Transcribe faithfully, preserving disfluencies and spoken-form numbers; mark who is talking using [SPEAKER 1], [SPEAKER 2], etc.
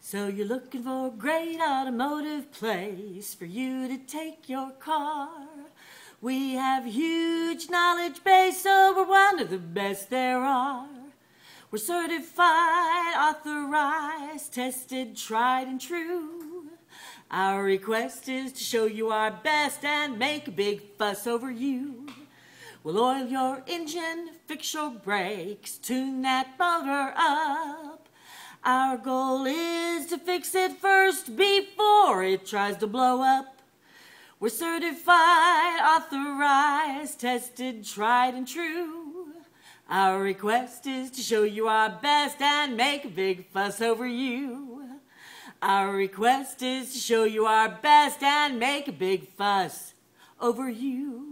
[SPEAKER 1] So you're looking for a great automotive place for you to take your car. We have huge knowledge base, so we're one of the best there are. We're certified, authorized, tested, tried and true. Our request is to show you our best and make a big fuss over you. We'll oil your engine, fix your brakes, tune that motor up. Our goal is to fix it first before it tries to blow up. We're certified, authorized, tested, tried and true. Our request is to show you our best and make a big fuss over you. Our request is to show you our best and make a big fuss over you.